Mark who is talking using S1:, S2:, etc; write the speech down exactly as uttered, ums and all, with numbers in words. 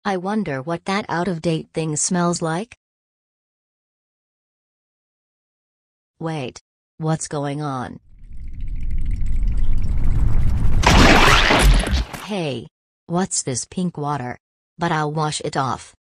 S1: I wonder what that out-of-date thing smells like? Wait. What's going on? Hey. What's this pink water? But I'll wash it off.